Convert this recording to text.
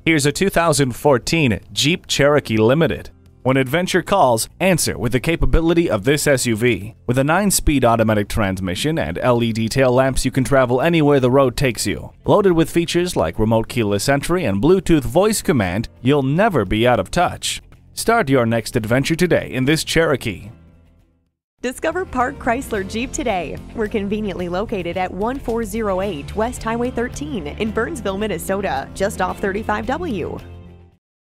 Here's a 2014 Jeep Cherokee Limited. When adventure calls, answer with the capability of this SUV. With a 9-speed automatic transmission and LED tail lamps, you can travel anywhere the road takes you. Loaded with features like remote keyless entry and Bluetooth voice command, you'll never be out of touch. Start your next adventure today in this Cherokee. Discover Park Chrysler Jeep today. We're conveniently located at 1408 West Highway 13 in Burnsville, Minnesota, just off 35W.